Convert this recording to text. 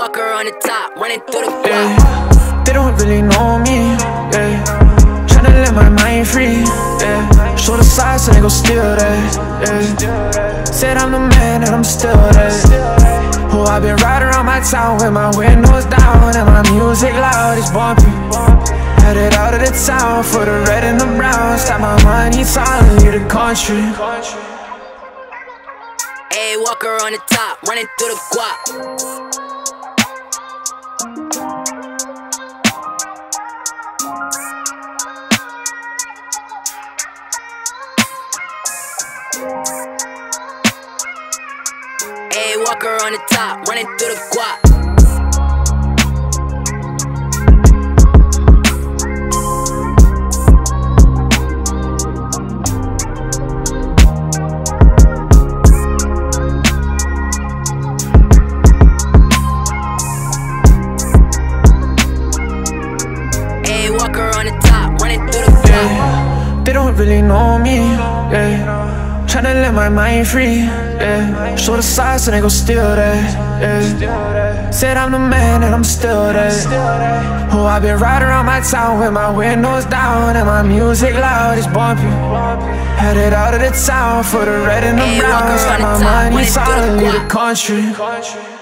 Walker on the top, running through the block. Yeah, they don't really know me, yeah. Tryna let my mind free, yeah. Show the side so they gon' steal that, yeah. Said I'm the man and I'm still that. Oh, I've been riding around my town with my windows down and my music loud, it's bumping. Headed out of the town for the red and the brown. Stop my money silent, leave the country. Ayy, Walker on the top, running through the guap. Ayy, Walker on the top, running through the guap. Walker on the top, running through the block. Yeah, they don't really know me, yeah. Tryna let my mind free, yeah. Show the side so they gon' steal that, yeah. Said I'm the man and I'm still that. Oh, I've been riding around my town with my windows down and my music loud, it's bumping. Headed out of the town for the red and the brown. Stop my money silent, leave the country.